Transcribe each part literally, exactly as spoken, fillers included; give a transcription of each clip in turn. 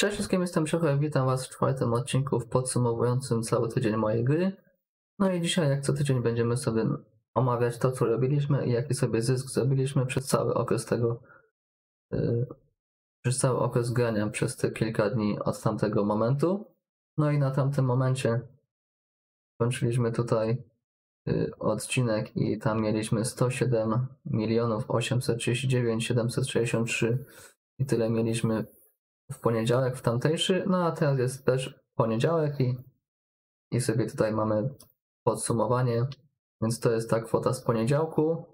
Cześć wszystkim, jestem Czochę, witam was w czwartym odcinku podsumowującym cały tydzień mojej gry. No i dzisiaj jak co tydzień będziemy sobie omawiać to, co robiliśmy i jaki sobie zysk zrobiliśmy przez cały okres tego, yy, przez cały okres grania, przez te kilka dni od tamtego momentu. No i na tamtym momencie kończyliśmy tutaj yy, odcinek i tam mieliśmy sto siedem milionów osiemset trzydzieści dziewięć tysięcy siedemset sześćdziesiąt trzy i tyle mieliśmy w poniedziałek, w tamtejszy, no a teraz jest też poniedziałek i, i sobie tutaj mamy podsumowanie, więc to jest ta kwota z poniedziałku.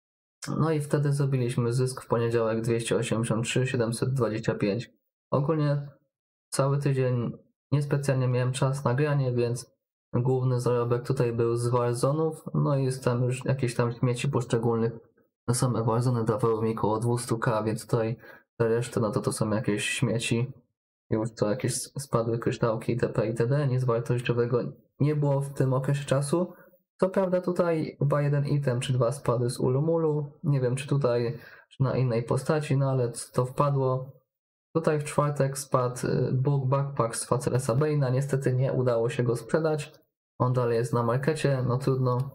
No i wtedy zrobiliśmy zysk w poniedziałek dwieście osiemdziesiąt trzy tysiące siedemset dwadzieścia pięć. Ogólnie cały tydzień niespecjalnie miałem czas na granie, więc główny zarobek tutaj był z Warzonów, no i jest tam już jakieś tam śmieci poszczególnych. No same Warzony dawały mi około dwieście tysięcy, więc tutaj ta reszta, no to to są jakieś śmieci, już to jakieś spadły kryształki itp. itd. Nic wartościowego nie było w tym okresie czasu. Co prawda tutaj chyba jeden item czy dwa spadły z Ulumulu, nie wiem czy tutaj, czy na innej postaci, no ale to wpadło. Tutaj w czwartek spadł Book Backpack z Facelesa Bane'a, niestety nie udało się go sprzedać. On dalej jest na markecie, no trudno.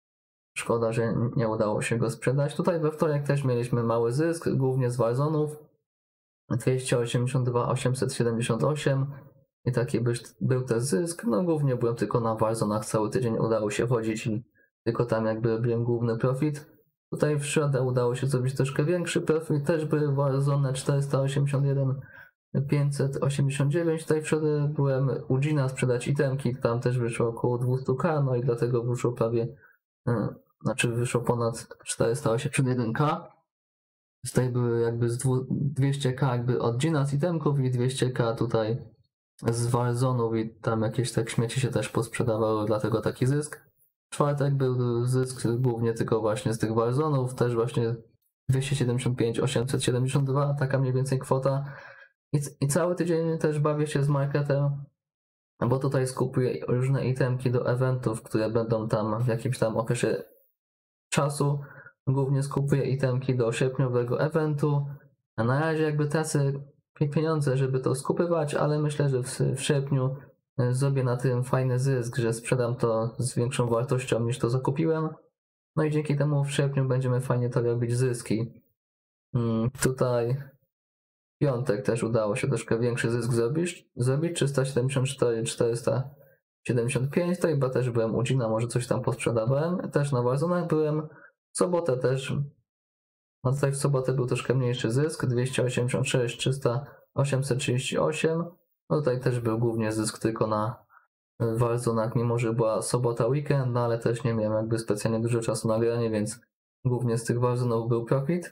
Szkoda, że nie udało się go sprzedać. Tutaj we wtorek też mieliśmy mały zysk, głównie z Warzonów. dwieście osiemdziesiąt dwa tysiące osiemset siedemdziesiąt osiem i taki był, był też zysk. No głównie byłem tylko na Warzonach, cały tydzień udało się chodzić i tylko tam jakby robiłem główny profit. Tutaj w środę udało się zrobić troszkę większy profit, też były Warzone czterysta osiemdziesiąt jeden tysięcy pięćset osiemdziesiąt dziewięć. Tutaj w środę byłem u Gina sprzedać itemki, tam też wyszło około dwieście tysięcy, no i dlatego wyszło prawie, znaczy wyszło ponad czterysta osiemdziesiąt jeden tysięcy. Tutaj były jakby z dwieście tysięcy jakby od Gina z itemków i dwieście tysięcy tutaj z Warzonów i tam jakieś tak śmieci się też posprzedawały, dlatego taki zysk. W czwartek był zysk głównie tylko właśnie z tych Warzonów, też właśnie dwieście siedemdziesiąt pięć tysięcy osiemset siedemdziesiąt dwa, taka mniej więcej kwota. I, I cały tydzień też bawię się z marketem, bo tutaj skupuję różne itemki do eventów, które będą tam w jakimś tam okresie czasu. Głównie skupuję itemki do sierpniowego eventu. A na razie jakby tracę pieniądze, żeby to skupywać, ale myślę, że w, w sierpniu zrobię na tym fajny zysk, że sprzedam to z większą wartością niż to zakupiłem. No i dzięki temu w sierpniu będziemy fajnie to robić zyski. Hmm, tutaj w piątek też udało się troszkę większy zysk zrobić. Zrobić trzysta siedemdziesiąt cztery tysiące czterysta siedemdziesiąt pięć, to chyba też byłem u Gina, może coś tam posprzedawałem. Też na Warzonach byłem. W sobotę też, no tutaj w sobotę był troszkę mniejszy zysk, dwieście osiemdziesiąt sześć tysięcy trzysta osiemset trzydzieści osiem. No tutaj też był głównie zysk tylko na Warzonach, mimo że była sobota, weekend, no ale też nie miałem jakby specjalnie dużo czasu na granie, więc głównie z tych Warzonów był profit.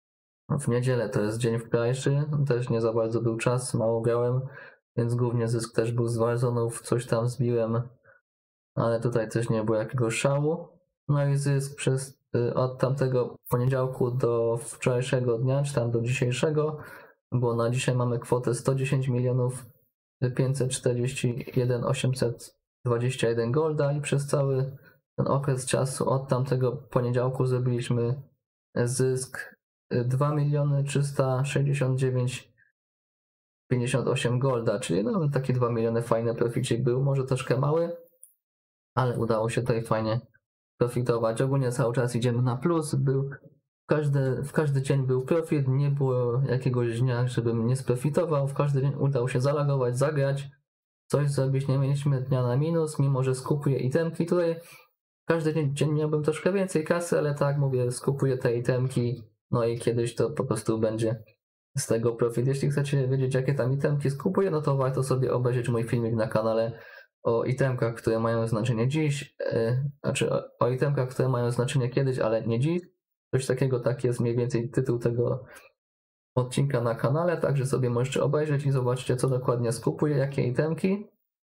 W niedzielę to jest dzień wczorajszy, też nie za bardzo był czas, mało grałem, więc głównie zysk też był z Warzonów, coś tam zbiłem, ale tutaj też nie było jakiegoś szału. No i zysk przez od tamtego poniedziałku do wczorajszego dnia, czy tam do dzisiejszego, bo na dzisiaj mamy kwotę sto dziesięć milionów pięćset czterdzieści jeden tysięcy osiemset dwadzieścia jeden golda i przez cały ten okres czasu od tamtego poniedziałku zrobiliśmy zysk dwa miliony trzysta sześćdziesiąt dziewięć tysięcy pięćdziesiąt osiem golda, czyli no taki dwa miliony fajny proficik był, może troszkę mały, ale udało się tutaj fajnie profitować. Ogólnie cały czas idziemy na plus. Był każdy, w każdy dzień był profit, nie było jakiegoś dnia, żebym nie sprofitował. W każdy dzień udało się zalogować, zagrać, coś zrobić. Nie mieliśmy dnia na minus, mimo że skupuję itemki. Tutaj każdy dzień, dzień miałbym troszkę więcej kasy, ale tak mówię, skupuję te itemki, no i kiedyś to po prostu będzie z tego profit. Jeśli chcecie wiedzieć, jakie tam itemki skupuję, no to warto sobie obejrzeć mój filmik na kanale o itemkach, które mają znaczenie dziś, yy, znaczy o, o itemkach, które mają znaczenie kiedyś, ale nie dziś. Coś takiego, tak jest mniej więcej tytuł tego odcinka na kanale, także sobie możecie obejrzeć i zobaczycie, co dokładnie skupuję, jakie itemki.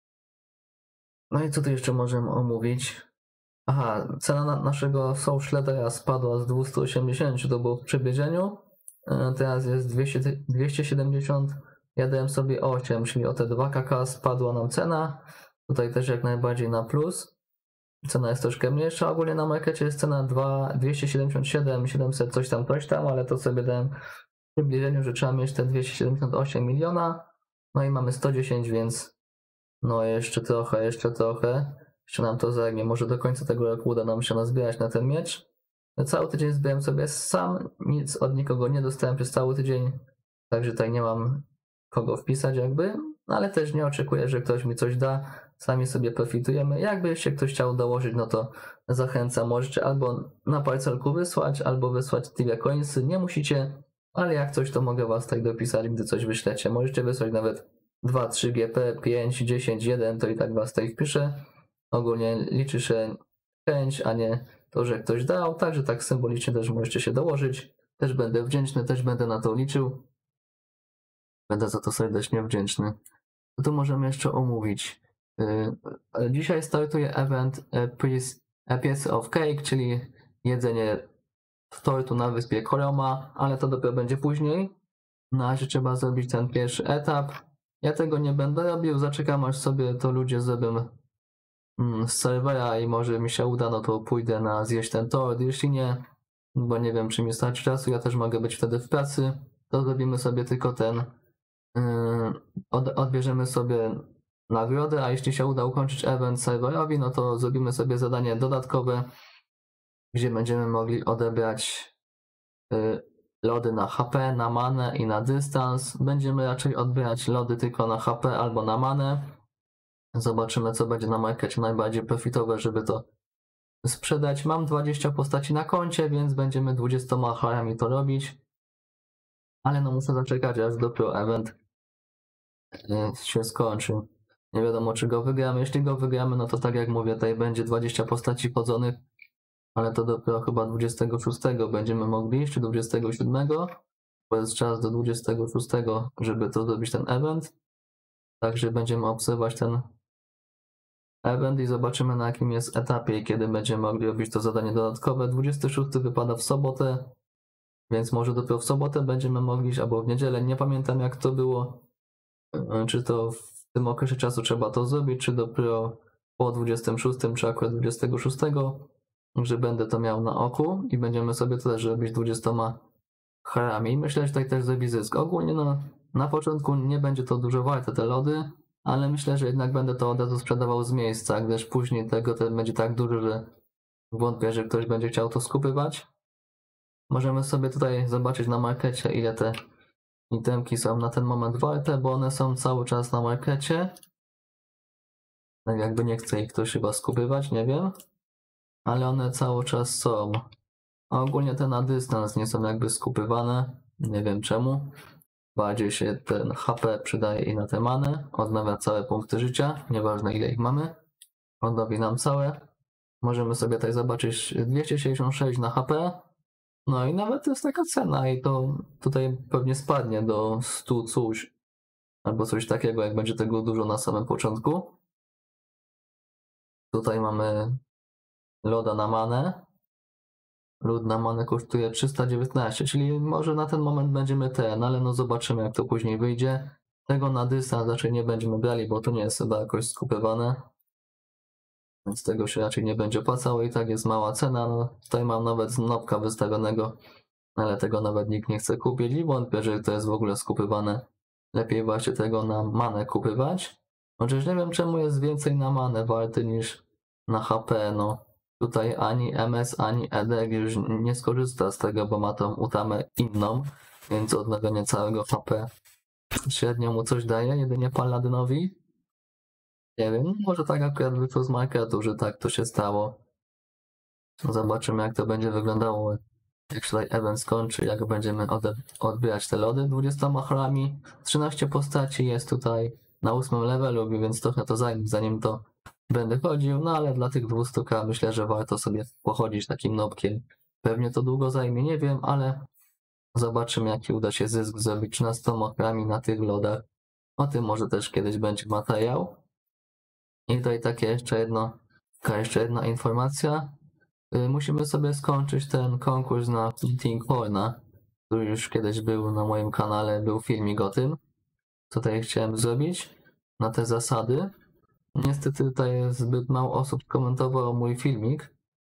No i co tu jeszcze możemy omówić? Aha, cena na naszego Soul Shreddera spadła z dwieście osiemdziesiąt, to było w przebieżeniu. Yy, teraz jest dwieście, dwieście siedemdziesiąt, ja dałem sobie osiem, czyli o te dwa kaka spadła nam cena. Tutaj też jak najbardziej na plus. Cena jest troszkę mniejsza. Ogólnie na markecie jest cena dwieście siedemdziesiąt siedem siedemset coś tam, coś tam, ale to sobie dałem w przybliżeniu, że trzeba mieć te dwieście siedemdziesiąt osiem miliona. No i mamy sto dziesięć, więc no jeszcze trochę, jeszcze trochę. Jeszcze nam to zajmie. Może do końca tego roku uda nam się nazbierać na ten miecz. Cały tydzień zbieram sobie sam, nic od nikogo nie dostałem przez cały tydzień, także tutaj nie mam kogo wpisać jakby, ale też nie oczekuję, że ktoś mi coś da, sami sobie profitujemy. Jakby jeszcze ktoś chciał dołożyć, no to zachęcam, możecie albo na parcelku wysłać, albo wysłać Tibia Coinsy, nie musicie, ale jak coś, to mogę was tutaj dopisać, gdy coś wyślecie. Możecie wysłać nawet dwa, trzy G P, pięć, dziesięć, jeden, to i tak was tutaj wpiszę. Ogólnie liczy się chęć, a nie to, że ktoś dał, także tak symbolicznie też możecie się dołożyć. Też będę wdzięczny, też będę na to liczył. Będę za to serdecznie wdzięczny. No to możemy jeszcze omówić. Dzisiaj startuje event A Piece of Cake, czyli jedzenie tortu na wyspie Koroma, ale to dopiero będzie później. Na razie trzeba zrobić ten pierwszy etap. Ja tego nie będę robił, zaczekam aż sobie to ludzie zrobią z serwera i może mi się uda, no to pójdę na zjeść ten tort. Jeśli nie, bo nie wiem, czy mi starczy czasu, ja też mogę być wtedy w pracy, to zrobimy sobie tylko ten, yy, od, odbierzemy sobie nagrodę, a jeśli się uda ukończyć event serwerowi, no to zrobimy sobie zadanie dodatkowe, gdzie będziemy mogli odebrać yy, lody na H P, na manę i na dystans. Będziemy raczej odbierać lody tylko na H P albo na manę. Zobaczymy, co będzie na markecie najbardziej profitowe, żeby to sprzedać. Mam dwadzieścia postaci na koncie, więc będziemy dwudziestoma harami to robić. Ale no muszę zaczekać, aż dopiero event się skończy. Nie wiadomo, czy go wygramy. Jeśli go wygramy, no to tak jak mówię, tutaj będzie dwadzieścia postaci chodzonych, ale to dopiero chyba dwudziestego szóstego będziemy mogli iść, czy dwudziestego siódmego, bo jest czas do dwudziestego szóstego, żeby to zrobić ten event. Także będziemy obserwować ten event i zobaczymy, na jakim jest etapie i kiedy będziemy mogli robić to zadanie dodatkowe. dwudziesty szósty wypada w sobotę, więc może dopiero w sobotę będziemy mogli, albo w niedzielę, nie pamiętam jak to było, czy to w tym okresie czasu trzeba to zrobić, czy dopiero po dwudziestym szóstym, czy akurat dwudziestego szóstego, że będę to miał na oku i będziemy sobie to też robić dwudziestoma harami. I myślę, że tutaj też zrobi zysk. Ogólnie no, na początku nie będzie to dużo warte te lody, ale myślę, że jednak będę to od razu sprzedawał z miejsca, gdyż później tego to będzie tak dużo, że wątpię, że ktoś będzie chciał to skupywać. Możemy sobie tutaj zobaczyć na markecie, ile te itemki są na ten moment warte, bo one są cały czas na markecie. Tak jakby nie chce ich ktoś chyba skupywać, nie wiem. Ale one cały czas są. A ogólnie te na dystans nie są jakby skupywane. Nie wiem czemu. Bardziej się ten H P przydaje i na te many. Odnawia całe punkty życia. Nieważne ile ich mamy. Odnowi nam całe. Możemy sobie tutaj zobaczyć dwieście sześćdziesiąt sześć na H P. No i nawet to jest taka cena i to tutaj pewnie spadnie do stu coś. Albo coś takiego, jak będzie tego dużo na samym początku. Tutaj mamy loda na manę. Lód na manę kosztuje trzysta dziewiętnaście, czyli może na ten moment będziemy ten, ale no zobaczymy jak to później wyjdzie. Tego na dystans raczej nie będziemy brali, bo to nie jest chyba jakoś skupywane. Więc tego się raczej nie będzie opłacało i tak jest mała cena. No, tutaj mam nawet znopka wystawionego, ale tego nawet nikt nie chce kupić i wątpię, że to jest w ogóle skupywane. Lepiej właśnie tego na manę kupywać. Chociaż nie wiem czemu jest więcej na manę warty niż na H P, no. Tutaj ani M S, ani E D G już nie skorzysta z tego, bo ma tą utamę inną, więc odnowienie całego H P średnio mu coś daje, jedynie Paladynowi. Nie wiem, może tak akurat wyszło z marketu, że tak to się stało. Zobaczymy jak to będzie wyglądało, jak się tutaj event skończy, jak będziemy odbierać te lody dwudziestoma harami. trzynaście postaci jest tutaj na ósmym levelu, więc trochę to zajmie, zanim to będę chodził, no ale dla tych dwustu ka myślę, że warto sobie pochodzić takim nopkiem. Pewnie to długo zajmie, nie wiem, ale zobaczymy jaki uda się zysk zrobić trzynastoma harami na tych lodach. O tym może też kiedyś będzie materiał. I tutaj takie jeszcze jedno, taka jeszcze jedna informacja. Musimy sobie skończyć ten konkurs na Fleeting Horna, który już kiedyś był na moim kanale, był filmik o tym. Tutaj chciałem zrobić na te zasady. Niestety tutaj zbyt mało osób komentowało mój filmik,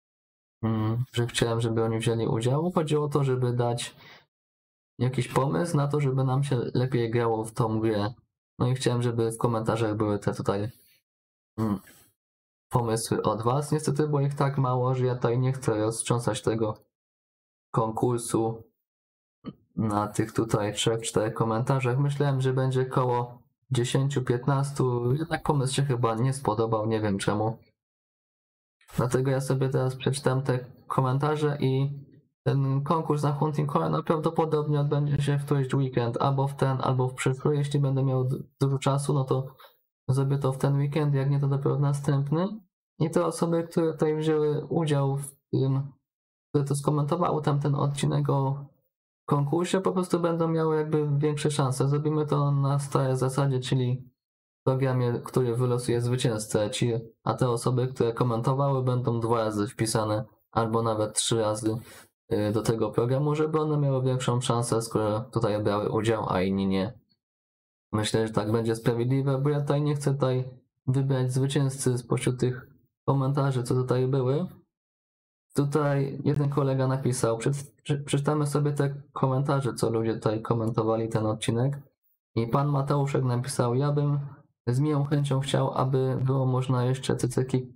że chciałem, żeby oni wzięli udział. Chodziło o to, żeby dać jakiś pomysł na to, żeby nam się lepiej grało w tą grę. No i chciałem, żeby w komentarzach były te tutaj mm, pomysły od was. Niestety było ich tak mało, że ja tutaj nie chcę roztrząsać tego konkursu na tych tutaj trzech, czterech komentarzach. Myślałem, że będzie koło dziesięć piętnaście. Jednak pomysł się chyba nie spodobał, nie wiem czemu. Dlatego ja sobie teraz przeczytam te komentarze i ten konkurs na Hunting Corner prawdopodobnie odbędzie się w któryś weekend, albo w ten, albo w przyszły. Jeśli będę miał dużo czasu, no to zrobię to w ten weekend, jak nie to dopiero w następny. I te osoby, które tutaj wzięły udział w tym, które to skomentowały tamten odcinek o konkursie, po prostu będą miały jakby większe szanse. Zrobimy to na stałej zasadzie, czyli w programie, który wylosuje zwycięzcę, ci, a te osoby, które komentowały, będą dwa razy wpisane, albo nawet trzy razy do tego programu, żeby one miały większą szansę, skoro tutaj brały udział, a inni nie. Myślę, że tak będzie sprawiedliwe, bo ja tutaj nie chcę tutaj wybrać zwycięzcy spośród tych komentarzy, co tutaj były. Tutaj jeden kolega napisał, przeczytamy sobie te komentarze, co ludzie tutaj komentowali ten odcinek. I pan Mateuszek napisał, ja bym z miłą chęcią chciał, aby było można jeszcze cyceki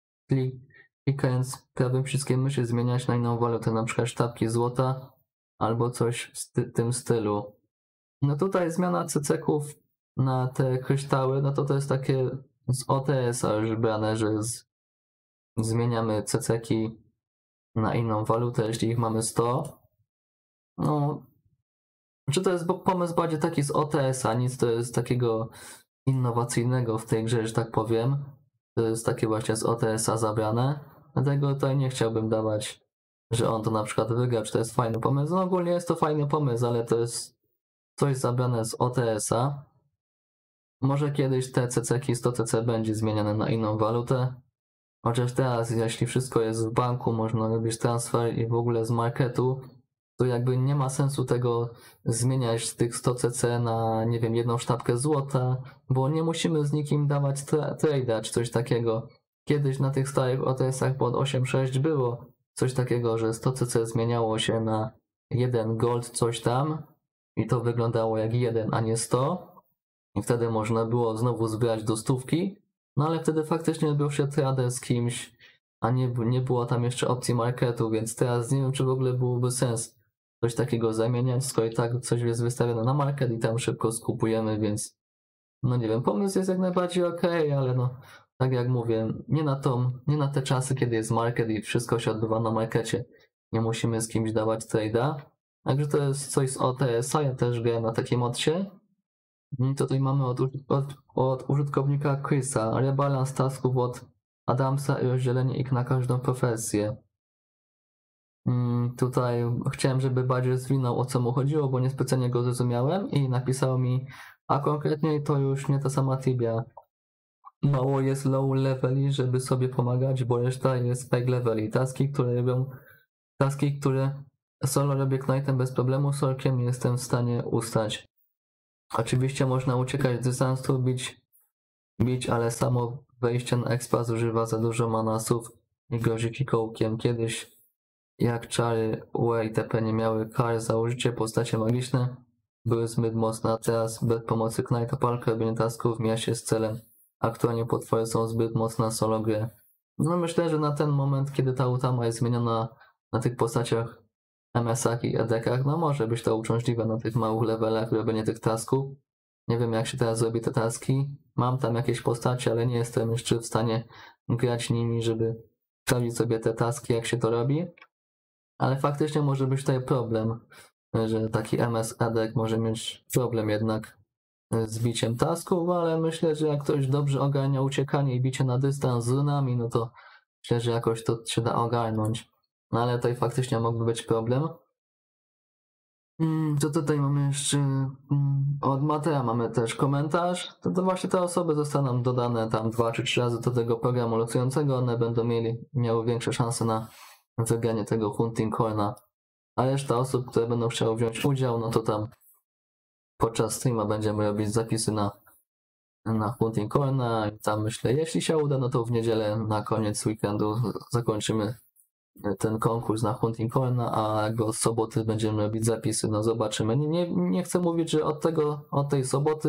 klikając prawym przyciskiem myszy zmieniać na inną walutę, na przykład sztabki złota albo coś w ty tym stylu. No tutaj zmiana cyceków na te kryształy, no to to jest takie z O T S-a już brane, że z, zmieniamy ceceki na inną walutę, jeśli ich mamy sto. No, czy to jest pomysł bardziej taki z O T S-a, nic to jest takiego innowacyjnego w tej grze, że tak powiem. To jest takie właśnie z O T S-a zabrane. Dlatego tutaj nie chciałbym dawać, że on to na przykład wygra, czy to jest fajny pomysł. No ogólnie jest to fajny pomysł, ale to jest coś zabrane z O T S-a. Może kiedyś te ceceki sto C C będzie zmieniane na inną walutę. Chociaż teraz, jeśli wszystko jest w banku, można robić transfer i w ogóle z marketu, to jakby nie ma sensu tego zmieniać z tych sto C C na, nie wiem, jedną sztabkę złota, bo nie musimy z nikim dawać tra trade'a czy coś takiego. Kiedyś na tych starych O T S-ach pod osiem sześć było coś takiego, że sto C C zmieniało się na jeden gold coś tam i to wyglądało jak jeden, a nie sto. I wtedy można było znowu zbierać do stówki, no ale wtedy faktycznie odbył się trader z kimś, a nie, nie było tam jeszcze opcji marketu, więc teraz nie wiem, czy w ogóle byłoby sens coś takiego zamieniać, skoro i tak coś jest wystawione na market i tam szybko skupujemy, więc no nie wiem, pomysł jest jak najbardziej okej, okay, ale no tak jak mówię, nie na, tą, nie na te czasy, kiedy jest market i wszystko się odbywa na markecie. Nie musimy z kimś dawać trade'a. Także to jest coś z O T S-a, ja też grałem na takim odcie. I tutaj mamy od, od, od użytkownika Chrisa rebalans tasków od Adamsa i rozdzielenie ich na każdą profesję. Hmm, tutaj chciałem, żeby bardziej zwinął, o co mu chodziło, bo niespecjalnie go zrozumiałem i napisał mi, a konkretnie to już nie ta sama Tibia. Mało jest low leveli, żeby sobie pomagać, bo reszta jest spike leveli. Taski, które robią, taski, które solo robię knightem bez problemu, solkiem nie jestem w stanie ustać. Oczywiście można uciekać z dystansu, bić, bić, ale samo wejście na expa zużywa za dużo manasów i grozi kikołkiem. Kiedyś jak czary U E itp. Nie miały kar za użycie, postacie magiczne były zbyt mocne, a teraz bez pomocy Knighta palka robienie tasków mija się z celem. Aktualnie potwory są zbyt mocne na solo grę. No myślę, że na ten moment, kiedy ta utama jest zmieniona na tych postaciach M S-ach i E D K-ach, no może być to uciążliwe na tych małych levelach robienie tych tasków. Nie wiem jak się teraz robi te taski. Mam tam jakieś postacie, ale nie jestem jeszcze w stanie grać nimi, żeby sprawdzić sobie te taski, jak się to robi. Ale faktycznie może być tutaj problem, że taki M S E D K może mieć problem jednak z biciem tasków, ale myślę, że jak ktoś dobrze ogarnia uciekanie i bicie na dystans z runami, no to myślę, że jakoś to się da ogarnąć. No ale tutaj faktycznie mógłby być problem. Co tutaj mamy jeszcze? Od Matea mamy też komentarz. To, to właśnie te osoby zostaną dodane tam dwa czy trzy razy do tego programu losującego. One będą mieli, miały większe szanse na wygranie tego Hunting Corna. A reszta osób, które będą chciały wziąć udział, no to tam podczas streama będziemy robić zapisy na, na Hunting Corna i tam myślę, jeśli się uda, no to w niedzielę na koniec weekendu zakończymy ten konkurs na Hunting Corna, a jakby od soboty będziemy robić zapisy, no zobaczymy. Nie, nie, nie chcę mówić, że od tego, od tej soboty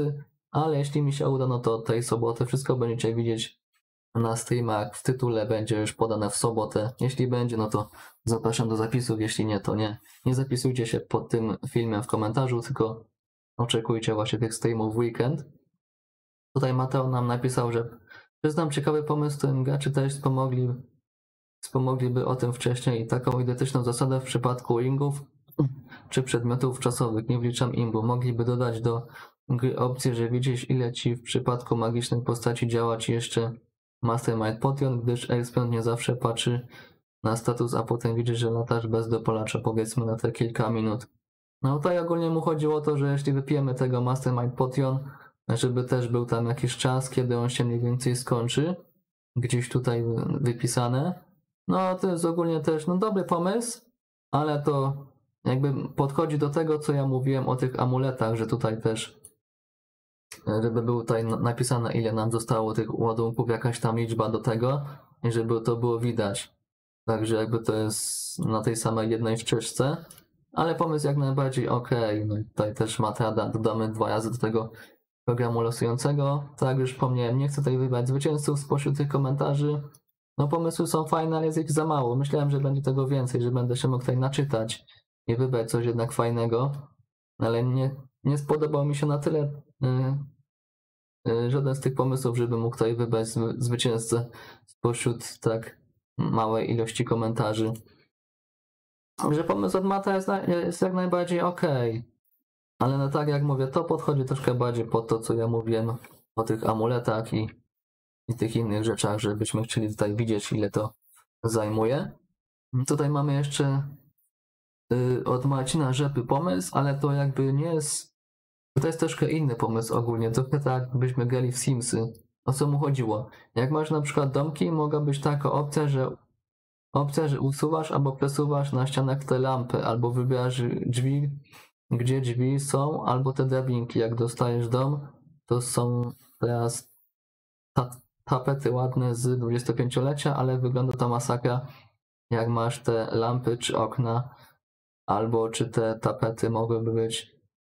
ale jeśli mi się uda, no to tej soboty wszystko będziecie widzieć na streamach. W tytule będzie już podane w sobotę. Jeśli będzie, no to zapraszam do zapisów, jeśli nie, to nie. Nie zapisujcie się pod tym filmem w komentarzu, tylko oczekujcie właśnie tych streamów w weekend. Tutaj Mateo nam napisał, że przyznam ciekawy pomysł, którym gracze też wspomogli, wspomogliby o tym wcześniej. Taką identyczną zasadę w przypadku ringów czy przedmiotów czasowych, nie wliczam imbu, mogliby dodać do gry opcję, że widzisz, ile ci w przypadku magicznej postaci działa ci jeszcze Mastermind Potion, gdyż ekspiont nie zawsze patrzy na status, a potem widzisz, że latasz bez dopalacza, powiedzmy na te kilka minut. No tutaj ogólnie mu chodziło o to, że jeśli wypijemy tego Mastermind Potion, żeby też był tam jakiś czas, kiedy on się mniej więcej skończy, gdzieś tutaj wypisane. No to jest ogólnie też no dobry pomysł, ale to jakby podchodzi do tego, co ja mówiłem o tych amuletach, że tutaj też, żeby było tutaj napisane, ile nam zostało tych ładunków, jakaś tam liczba do tego i żeby to było widać. Także jakby to jest na tej samej jednej ścieżce, ale pomysł jak najbardziej ok. No i tutaj też Matrada dodamy dwa razy do tego programu losującego. Tak jak już wspomniałem, nie chcę tutaj wybrać zwycięzców spośród tych komentarzy. No pomysły są fajne, ale jest ich za mało. Myślałem, że będzie tego więcej, że będę się mógł tutaj naczytać i wybrać coś jednak fajnego, ale nie, nie spodobał mi się na tyle yy, yy, żaden z tych pomysłów, żeby mógł tutaj wybrać zwycięzcę spośród tak małej ilości komentarzy. Że pomysł od Mata jest, jest jak najbardziej ok, ale no tak jak mówię, to podchodzi troszkę bardziej pod to, co ja mówiłem o tych amuletach i, i tych innych rzeczach, żebyśmy chcieli tutaj widzieć, ile to zajmuje. Tutaj mamy jeszcze y, od Marcina Rzepy pomysł, ale to jakby nie jest, to jest troszkę inny pomysł ogólnie, trochę tak jakbyśmy grali w Simsy. O co mu chodziło? Jak masz na przykład domki, mogła być taka opcja, że opcja, że usuwasz albo przesuwasz na ścianach te lampy, albo wybierasz drzwi, gdzie drzwi są, albo te drabinki. Jak dostajesz dom, to są teraz ta tapety ładne z dwudziestopięciolecia, ale wygląda to masakra, jak masz te lampy czy okna, albo czy te tapety mogłyby być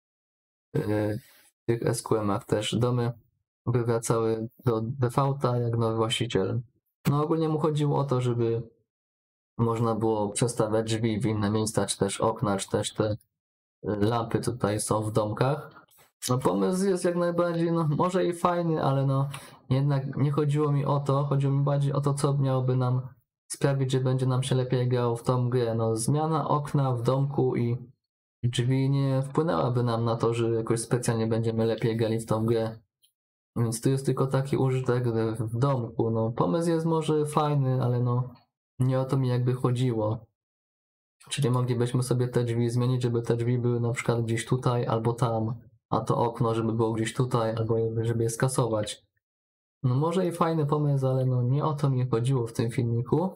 yy, w tych S Q M-ach też. Domy wywracały do defaulta jak nowy właściciel. No ogólnie mu chodziło o to, żeby można było przestawiać drzwi w inne miejsca, czy też okna, czy też te lampy tutaj są w domkach. No pomysł jest jak najbardziej, no może i fajny, ale no jednak nie chodziło mi o to, chodziło mi bardziej o to, co miałoby nam sprawić, że będzie nam się lepiej grało w tą grę. No zmiana okna w domku i drzwi nie wpłynęłaby nam na to, że jakoś specjalnie będziemy lepiej grali w tą grę. Więc tu jest tylko taki użytek w domku. No pomysł jest może fajny, ale no nie o to mi jakby chodziło. Czyli moglibyśmy sobie te drzwi zmienić, żeby te drzwi były na przykład gdzieś tutaj albo tam, a to okno, żeby było gdzieś tutaj, albo żeby je skasować. No może i fajny pomysł, ale no nie o to mi chodziło w tym filmiku.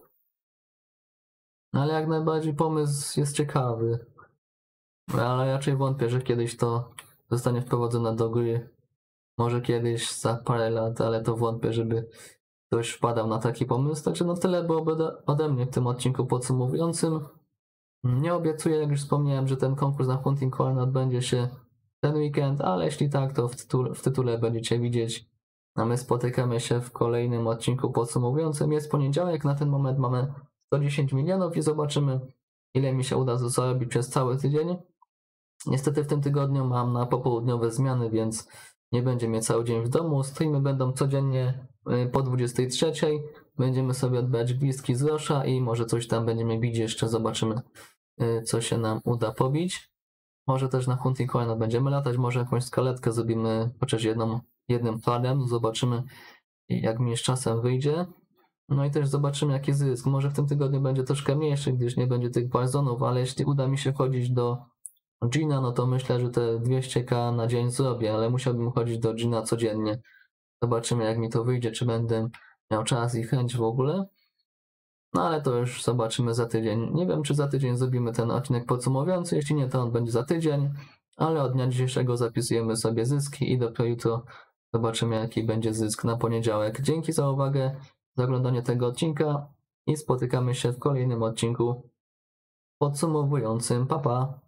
Ale jak najbardziej pomysł jest ciekawy. Ale raczej wątpię, że kiedyś to zostanie wprowadzone do gry. Może kiedyś za parę lat, ale to wątpię, żeby ktoś wpadał na taki pomysł. Także no tyle byłoby ode mnie w tym odcinku podsumowującym. Nie obiecuję, jak już wspomniałem, że ten konkurs na Hunting Horn odbędzie się ten weekend, ale jeśli tak, to w tytule, w tytule będziecie widzieć. A my spotykamy się w kolejnym odcinku podsumowującym. Jest poniedziałek, na ten moment mamy sto dziesięć milionów i zobaczymy, ile mi się uda zarobić przez cały tydzień. Niestety w tym tygodniu mam na popołudniowe zmiany, więc nie będzie mnie cały dzień w domu. Streamy będą codziennie po dwudziestej trzeciej. Będziemy sobie odbierać gwizdki z Rosza i może coś tam będziemy bić jeszcze. Zobaczymy, co się nam uda pobić. Może też na Hunting Horn będziemy latać, może jakąś skaletkę zrobimy chociaż jedną, jednym parem. Zobaczymy, jak mi z czasem wyjdzie. No i też zobaczymy, jaki zysk. Może w tym tygodniu będzie troszkę mniejszy, gdyż nie będzie tych barzonów, ale jeśli uda mi się chodzić do Gina, no to myślę, że te dwieście ka na dzień zrobię, ale musiałbym chodzić do Gina codziennie. Zobaczymy, jak mi to wyjdzie, czy będę miał czas i chęć w ogóle. No ale to już zobaczymy za tydzień. Nie wiem, czy za tydzień zrobimy ten odcinek podsumowujący. Jeśli nie, to on będzie za tydzień. Ale od dnia dzisiejszego zapisujemy sobie zyski i dopiero jutro zobaczymy, jaki będzie zysk na poniedziałek. Dzięki za uwagę, za oglądanie tego odcinka i spotykamy się w kolejnym odcinku podsumowującym. Pa, pa!